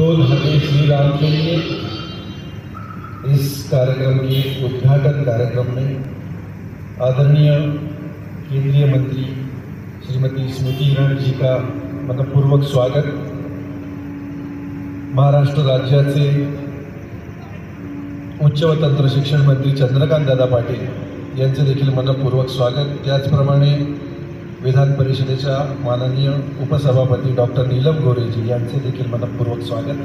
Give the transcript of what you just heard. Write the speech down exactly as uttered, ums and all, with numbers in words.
बोल हमें श्री राम के लिए इस कार्यक्रम के उद्घाटन कार्यक्रम में आदरणीय केंद्रीय मंत्री श्रीमती स्मृति ईरानी जी का मनपूर्वक स्वागत। महाराष्ट्र राज्याचे उच्च व तंत्र शिक्षण मंत्री चंद्रकांत दादा पाटील यांचे देखील मनपूर्वक स्वागत। त्याचप्रमाणे विधान परिषदेच्या माननीय उपसभापती डॉक्टर नीलम गोरेजी यांचे देखील मनपूर्वक स्वागत।